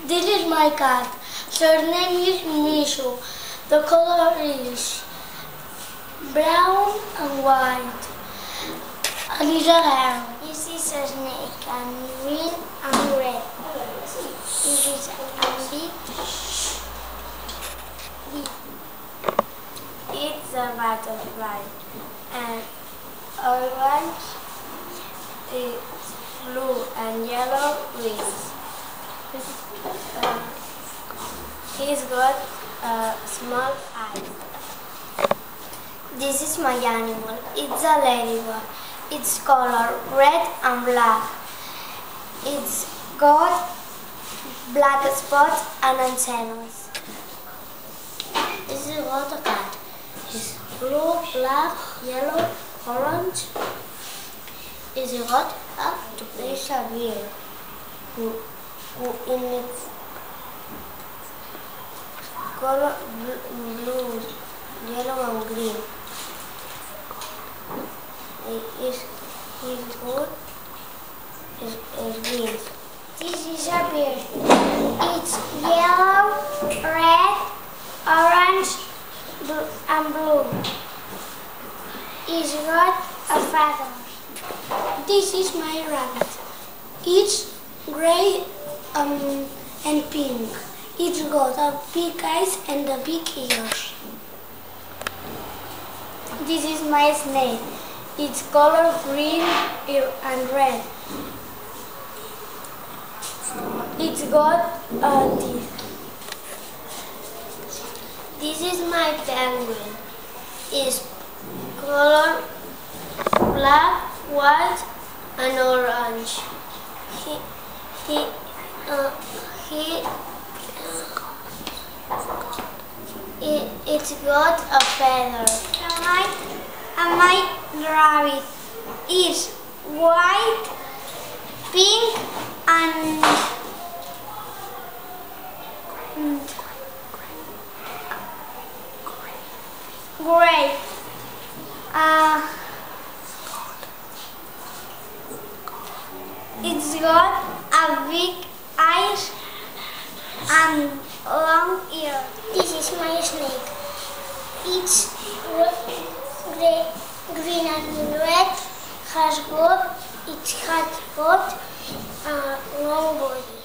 This is my cat. Her name is Mishu. The color is brown and white. And it's a hair. This is a snake and green and red. This is a big. It's a butterfly. And orange, it's blue and yellow wings. He's got small eyes. This is my animal. It's a ladybird. Its color red and black. It's got black spots and antennas. This is what a cat. It's blue, black, yellow, orange. It's got up to place a beard. In its color blue, yellow and green. His wood is green. This is a beard. It's yellow, red, orange, and blue. It's got a feather. This is my rabbit. It's gray and pink. It's got a big eyes and a big ears. This is my snake. It's color green and red. It's got teeth. This is my penguin. It's color black, white, and orange. It's got a feather. And my rabbit is white, pink, and gray. It's got a big eyes and long ears. This is my snake. It's green and red. It has got a long body.